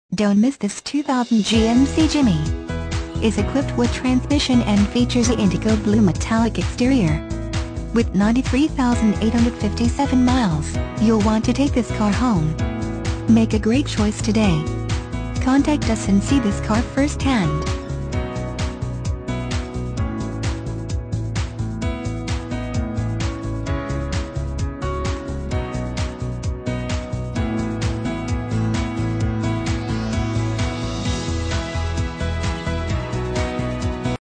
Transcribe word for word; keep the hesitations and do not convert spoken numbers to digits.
Don't miss this two thousand G M C Jimmy. Is equipped with transmission and features an indigo blue metallic exterior. With ninety-three thousand eight hundred fifty-seven miles, you'll want to take this car home. Make a great choice today. Contact us and see this car firsthand.